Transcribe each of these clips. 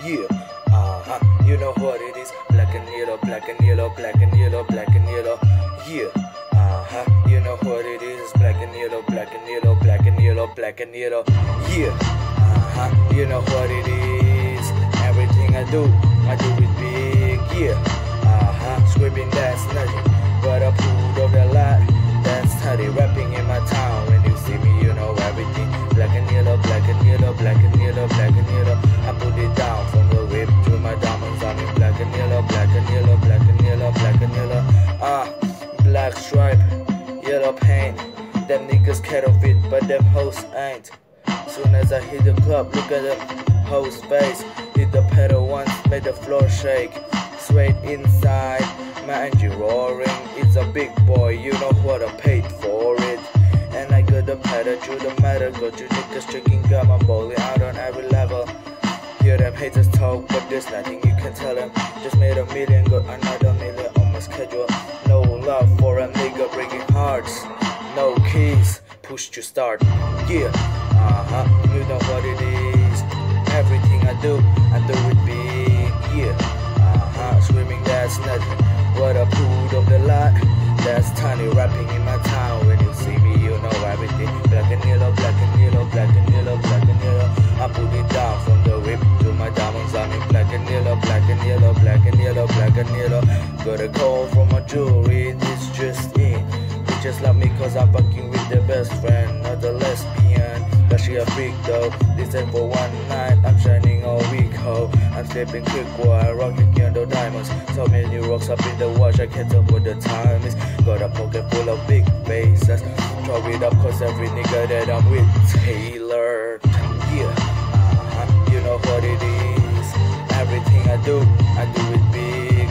Yeah, you know what it is. Black and yellow, black and yellow, black and yellow, black and yellow. Yeah, you know what it is. Black and yellow, black and yellow, black and yellow, black and yellow. Yeah, you know what it is. Everything I do it big. Yeah, screaming that's nothing but a pool of the lot. That's study rapping in my town. When you see me, you know everything. Black and yellow, black and yellow, black and yellow, black and yellow. I put it down from the whip to my diamonds. I'm in black and yellow, black and yellow, black and yellow, black and yellow. Black stripe, yellow paint. Them niggas scared of it, but them hoes ain't. Soon as I hit the club, look at them hoes' face. Hit the pedal once, made the floor shake. Straight inside, my engine roaring. It's a big boy, you know what I paid for it. And I got the pedal to the metal. Got you niggas drinking gum, I'm bowling out on every level. Hear them haters talk, but there's nothing you can tell them. Just made a million, got another million on my schedule. No love for a nigga breaking hearts. No keys, push to start. Yeah, you know what it is. Everything I do it big. Yeah, screaming that's nothing. What a pool of the lot. That's tiny rapping in my town. When you see me, you know everything. Black and yellow, black and yellow, black and yellow, black and yellow. I put it down from the whip to my diamonds. I'm in black and yellow, black and yellow, black and yellow, black and yellow. Got a call from my jewelry, this just in. They just love me cause I'm fucking with their best friend, not a lesbian. But she a freak though. This ain't for one night, I'm shining all week ho. I'm slipping quick while rocking candle diamonds. So many rocks up in the watch, I can't tell what the time is. Got a pocket full of big faces. Throw it up cause every nigga that I'm with tailored. Yeah, you know what it is. Everything I do it big.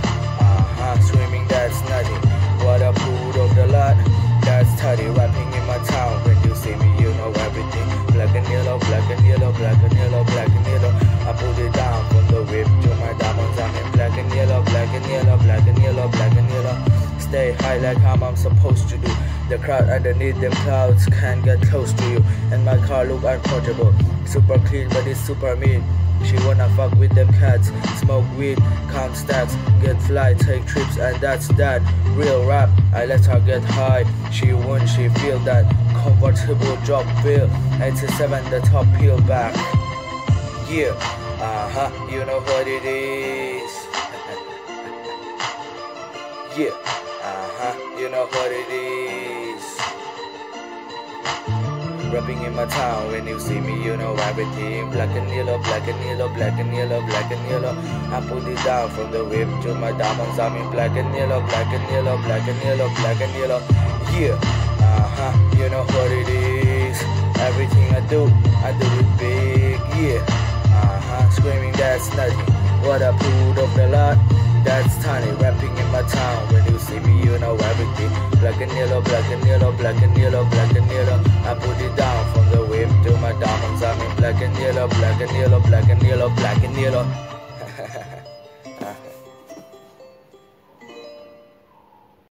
Yeah, screaming that's nothing. What a pool of the lot. That's study rapping in my town. When you see me, you know everything. Black and yellow, black and yellow, black and yellow, black and yellow. I put it down from the whip to my diamonds. I'm in black and yellow, black and yellow, black and yellow, black and yellow. Stay high like how I'm supposed to do. The crowd underneath them clouds can't get close to you. And my car look unapproachable. Super clean but it's super mean. She wanna fuck with them cats. Smoke weed, count stacks, get fly, take trips, and that's that. Real rap, I let her get high. She won't, she feel that comfortable drop feel. 87 the top peel back. Yeah, you know what it is. Yeah, you know what it is. Rapping in my town. When you see me, you know everything. Black and yellow, black and yellow, black and yellow, black and yellow. I put it down from the whip to my diamonds. I'm in black and yellow, black and yellow, black and yellow, black and yellow. Yeah, you know what it is. Everything I do it big. Yeah, screaming that's nothing. What a pool of the lot. That's tiny rapping in my town. When you see me, you know everything. Black and yellow, black and yellow, black and yellow, black and yellow. I put it down from the whip to my diamonds. I'm in black and yellow, black and yellow, black and yellow, black and yellow.